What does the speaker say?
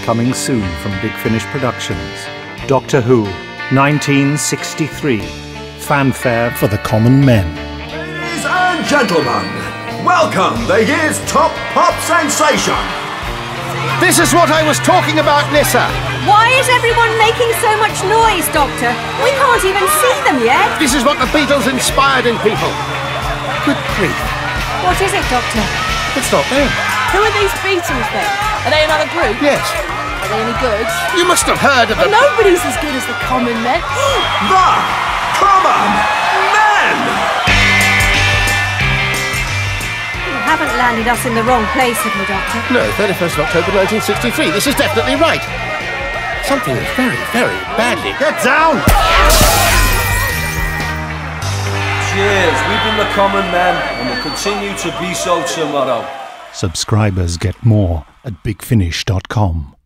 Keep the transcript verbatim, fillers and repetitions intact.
coming soon from Big Finish Productions. Doctor Who, nineteen sixty-three. Fanfare for the Common Men. Ladies and gentlemen, welcome the year's top pop sensation. This is what I was talking about, Nyssa. Why is everyone making so much noise, Doctor? We can't even see them yet. This is what the Beatles inspired in people. Good grief. What is it, Doctor? It's not them. Who are these Beatles then? Are they another group? Yes. Are they any good? You must have heard of them. Well, nobody's as good as the Common Men. The Common Men! You haven't landed us in the wrong place, have you, Doctor? No, thirty-first of October nineteen sixty-three. This is definitely right. Something is very, very badly. Get down! Cheers, we've been the Common Men and will continue to be so tomorrow. Subscribers get more at big finish dot com.